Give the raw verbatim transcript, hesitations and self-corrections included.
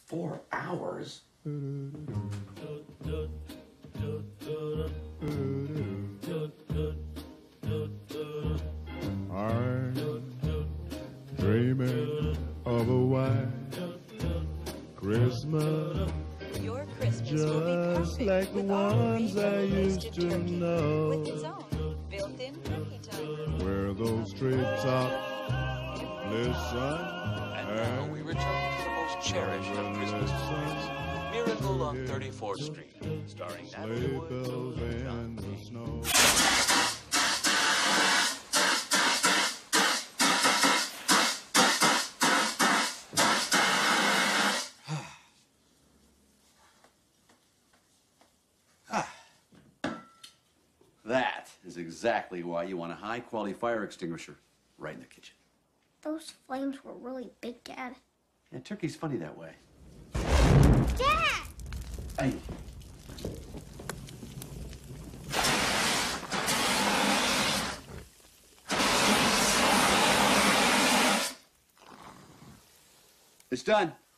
Four hours? I'm dreaming of a white Christmas, Your Christmas just will be perfect like the with our ones I rainbow used roasted to turkey know, with its own built-in cookie timer. where those treetops listen. And now we return to the most cherished of Christmas movies, Miracle on thirty-fourth Street, starring Natalie Sleigh Wood bells and in John the Cleese. snow. That is exactly why you want a high-quality fire extinguisher right in the kitchen. Those flames were really big, Dad. Yeah, turkey's funny that way. Dad! Hey. It's done.